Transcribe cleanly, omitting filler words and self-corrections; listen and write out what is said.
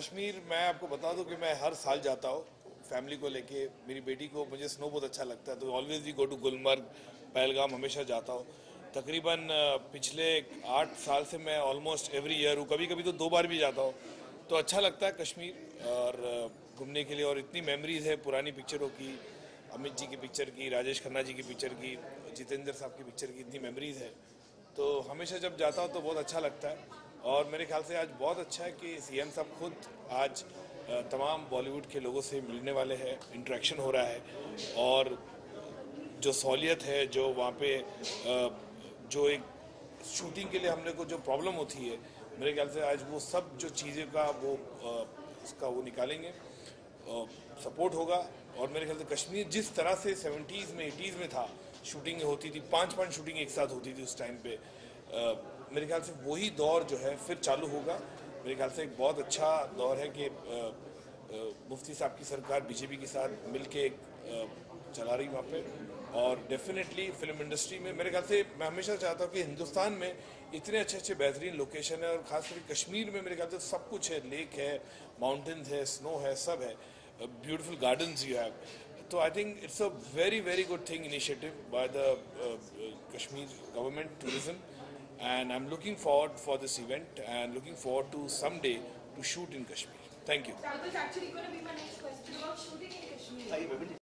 कश्मीर मैं आपको बता दूं कि मैं हर साल जाता हूँ फैमिली को लेके। मेरी बेटी को, मुझे स्नो बहुत अच्छा लगता है, तो always we go to Gulmarg, Pahalgam हमेशा जाता हूँ। तकरीबन पिछले 8 साल से मैं ऑलमोस्ट एवरी ईयर हूँ, कभी कभी तो 2 बार भी जाता हूँ। तो अच्छा लगता है कश्मीर और घूमने के लिए। और इतनी मेमोरीज है पुरानी पिक्चरों की, अमित जी की पिक्चर की, राजेश खन्ना जी की पिक्चर की, जितेंद्र साहब की पिक्चर की, इतनी मेमोरीज है। तो हमेशा जब जाता हूँ तो बहुत अच्छा लगता है। और मेरे ख्याल से आज बहुत अच्छा है कि सीएम साहब खुद आज तमाम बॉलीवुड के लोगों से मिलने वाले हैं, इंटरेक्शन हो रहा है। और जो सहूलियत है, जो वहाँ पे जो एक शूटिंग के लिए हमने को जो प्रॉब्लम होती है, मेरे ख्याल से आज वो सब जो चीज़ें का वो उसका वो निकालेंगे, सपोर्ट होगा। और मेरे ख्याल से कश्मीर जिस तरह से 70s में 80s में था, शूटिंग होती थी, 5-5 शूटिंग एक साथ होती थी उस टाइम पे, मेरे ख्याल से वही दौर जो है फिर चालू होगा। मेरे ख्याल से एक बहुत अच्छा दौर है कि मुफ्ती साहब की सरकार बीजेपी के साथ मिलके चला रही वहाँ पे। और डेफिनेटली फिल्म इंडस्ट्री में मेरे ख्याल से मैं हमेशा चाहता हूँ कि हिंदुस्तान में इतने अच्छे अच्छे बेहतरीन लोकेशन है, और खास करके कश्मीर में मेरे ख्याल से सब कुछ है, लेक है, माउंटेन्स है, स्नो है, सब है, ब्यूटीफुल गार्डन्स यू हैव। तो I think it's a very very good thing initiative by the Kashmir government tourism, and I'm looking forward for this event and looking forward to someday to shoot in Kashmir. Thank you. That was actually going to be my next question about shooting in Kashmir.